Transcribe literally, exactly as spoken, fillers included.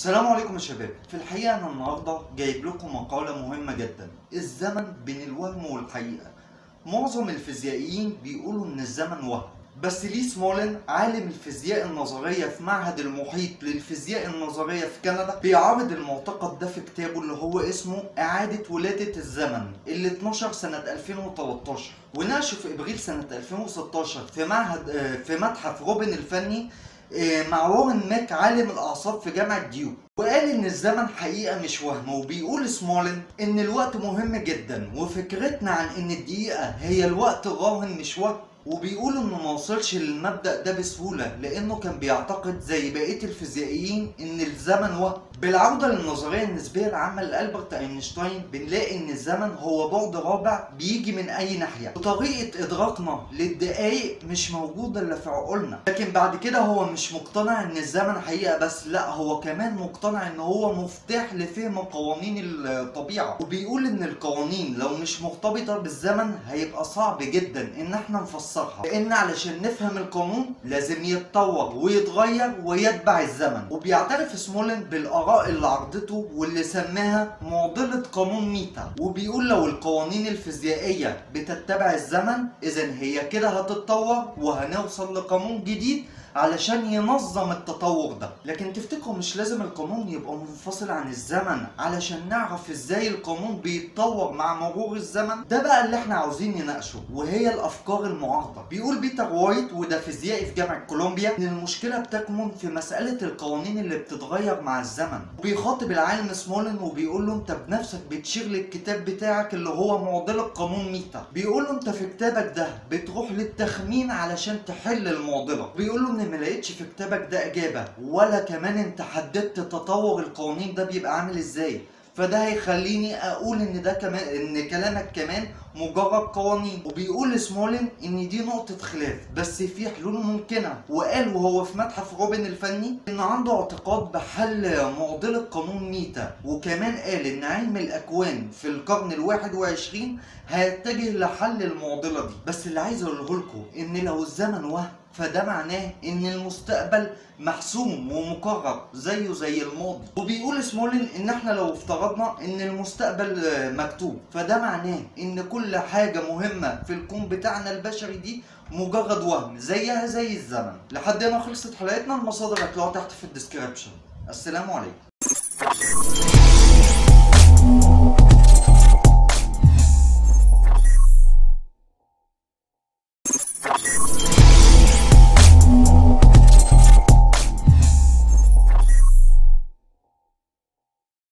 السلام عليكم يا شباب. في الحقيقة أنا النهاردة جايب لكم مقالة مهمة جدا، الزمن بين الوهم والحقيقة. معظم الفيزيائيين بيقولوا إن الزمن وهم، بس لي سمولين عالم الفيزياء النظرية في معهد المحيط للفيزياء النظرية في كندا بيعارض المعتقد ده في كتابه اللي هو اسمه إعادة ولادة الزمن اللي اتنشر سنة ألفين وتلتاشر وناقشه في إبريل سنة ألفين وستاشر في معهد في متحف روبن الفني مع وارن ماك عالم الاعصاب في جامعه ديوك، وقال ان الزمن حقيقه مش وهم. وبيقول سمولين ان الوقت مهم جدا، وفكرتنا عن ان الدقيقه هي الوقت الراهن مش وهم. وبيقول انه ما وصلش للمبدأ ده بسهولة لانه كان بيعتقد زي بقية الفيزيائيين ان الزمن وهم. بالعودة للنظرية النسبية العامة لألبرت اينشتاين بنلاقي ان الزمن هو بعد رابع بيجي من اي ناحية، وطريقة ادراكنا للدقايق مش موجودة الا في عقولنا. لكن بعد كده هو مش مقتنع ان الزمن حقيقة بس، لا هو كمان مقتنع ان هو مفتاح لفهم قوانين الطبيعة. وبيقول ان القوانين لو مش مرتبطة بالزمن هيبقى صعب جدا ان احنا نفسرها، لان علشان نفهم القانون لازم يتطور ويتغير ويتبع الزمن. وبيعترف سمولين بالاراء اللي عرضته واللي سماها معضله قانون ميتا، وبيقول لو القوانين الفيزيائيه بتتبع الزمن اذا هي كده هتتطور وهنوصل لقانون جديد علشان ينظم التطور ده. لكن تفتكروا مش لازم القانون يبقى منفصل عن الزمن علشان نعرف ازاي القانون بيتطور مع مرور الزمن؟ ده بقى اللي احنا عاوزين نناقشه، وهي الافكار المعارضه. بيقول بيتر وايت وده فيزيائي في جامعه كولومبيا ان المشكله بتكمن في مساله القوانين اللي بتتغير مع الزمن. وبيخاطب العالم سمولين وبيقول له انت بنفسك بتشير للكتاب بتاعك اللي هو معضله قانون ميتا. بيقول له انت في كتابك ده بتروح للتخمين علشان تحل المعضله. بيقول له ما لقيتش في كتابك ده اجابه، ولا كمان انت حددت تطور القوانين ده بيبقى عامل ازاي، فده هيخليني اقول ان ده كمان ان كلامك كمان مجرد قوانين. وبيقول سمولين ان دي نقطه خلاف بس في حلول ممكنه، وقال وهو في متحف روبن الفني ان عنده اعتقاد بحل معضله قانون ميتا، وكمان قال ان علم الاكوان في القرن الواحد وعشرين هيتجه لحل المعضله دي. بس اللي عايز اقوله لكم ان لو الزمن وهم فده معناه ان المستقبل محسوم ومقرر زيه زي الماضي. وبيقول سمولين ان احنا لو افترضنا ان المستقبل مكتوب فده معناه ان كل حاجة مهمة في الكون بتاعنا البشري دي مجرد وهم زيها زي الزمن. لحد هنا خلصت حلقتنا. المصادر هتلاقوها تحت في الديسكريبشن. السلام عليكم.